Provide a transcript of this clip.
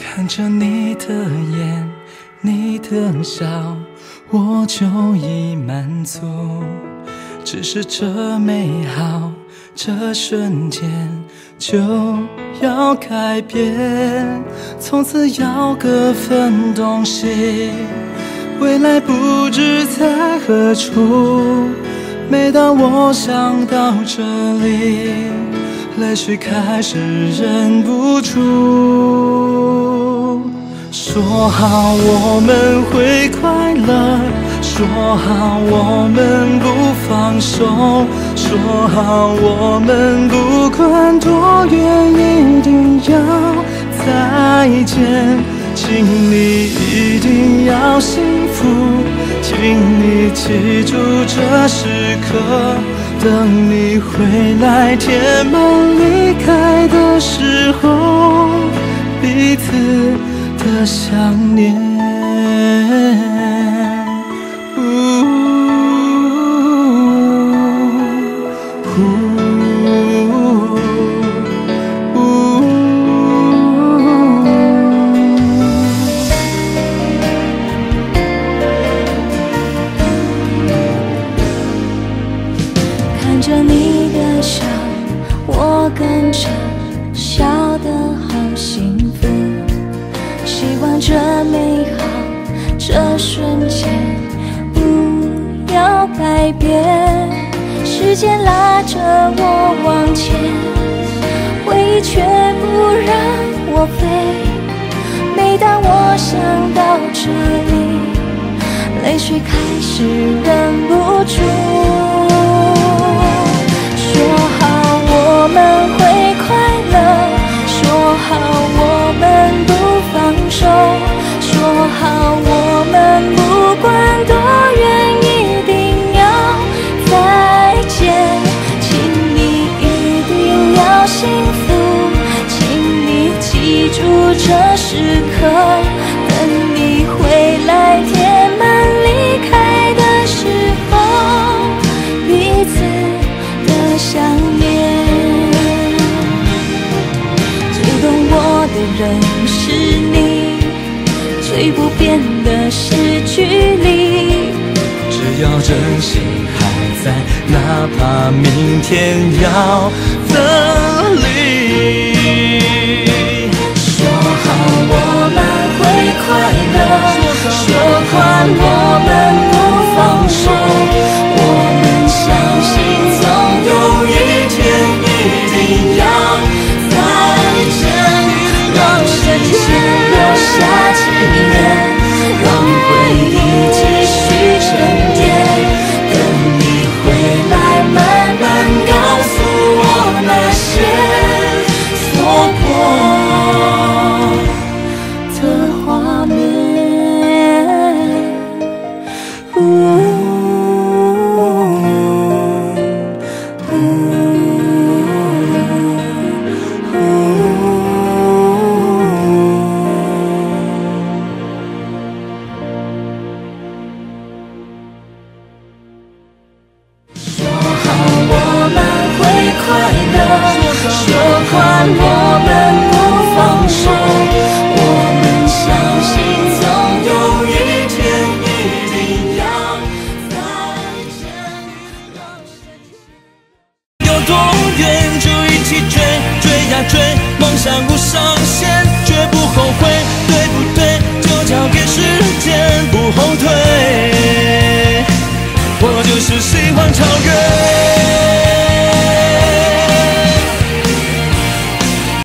看着你的眼，你的笑，我就已满足。只是这美好，这瞬间就要改变，从此要各分东西，未来不知在何处。每当我想到这里，泪水开始忍不住。说好我们会快乐，说好我们不放手，说好我们不管多远一定要再见，请你一定要幸福，请你记住这时刻，等你回来填满离开的时候，彼此的想念。 看着你的笑，我跟着笑得好幸福，希望这美好，这瞬间不要改变，时间拉着我往前，回忆却不让我飞。每当我想到这里，泪水开始忍不住。说好我们会快乐，说好我们不放手，说好我们不管多远一定要再见，请你一定要幸福，请你记住这时刻，等你回来填满离开的时候，彼此想念。最懂我的人是你，最不变的是距离， 只要真心还在，哪怕明天要分离。 说好我们会快乐，说好我们不放手，我们相信总有一天一定要再见，让时间留下纪念，让回忆继续沉淀，等你回来慢慢告诉我那些错过的画面。 多远就一起追，追呀追，梦想无声。